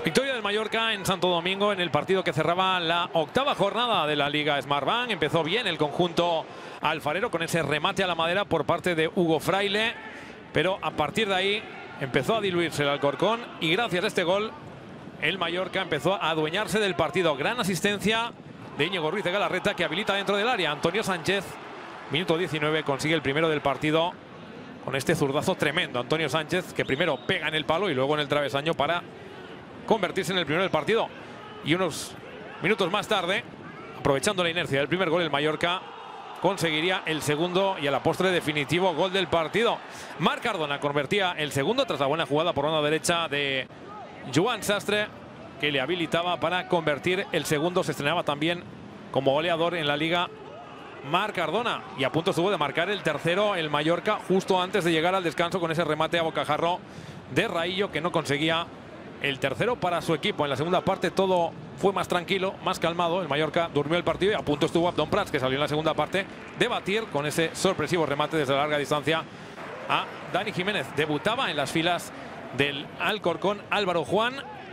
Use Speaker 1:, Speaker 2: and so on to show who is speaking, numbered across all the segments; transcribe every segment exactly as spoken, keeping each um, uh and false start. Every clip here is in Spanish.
Speaker 1: Victoria del Mallorca en Santo Domingo en el partido que cerraba la octava jornada de la Liga Smartbank. Empezó bien el conjunto alfarero con ese remate a la madera por parte de Hugo Fraile, pero a partir de ahí empezó a diluirse el Alcorcón y gracias a este gol el Mallorca empezó a adueñarse del partido. Gran asistencia de Íñigo Ruiz de Galarreta, que habilita dentro del área. Antonio Sánchez, minuto diecinueve, consigue el primero del partido con este zurdazo tremendo. Antonio Sánchez, que primero pega en el palo y luego en el travesaño para convertirse en el primero del partido. Y unos minutos más tarde, aprovechando la inercia del primer gol, el Mallorca conseguiría el segundo y a la postre definitivo gol del partido. Marc Cardona convertía el segundo tras la buena jugada por banda derecha de Joan Sastre, que le habilitaba para convertir el segundo. Se estrenaba también como goleador en la Liga Marc Cardona y a punto estuvo de marcar el tercero el Mallorca justo antes de llegar al descanso con ese remate a bocajarro de Raillo, que no conseguía el tercero para su equipo. En la segunda parte todo fue más tranquilo, más calmado. El Mallorca durmió el partido y a punto estuvo Abdón Prats, que salió en la segunda parte de batir con ese sorpresivo remate desde larga distancia a Dani Jiménez. Debutaba en las filas del Alcorcón Álvaro Juan,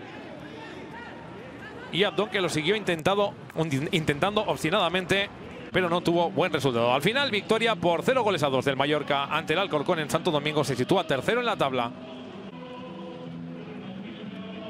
Speaker 1: y Abdón, que lo siguió intentado, intentando obstinadamente, pero no tuvo buen resultado. Al final, victoria por cero goles a dos del Mallorca ante el Alcorcón en Santo Domingo. Se sitúa tercero en la tabla.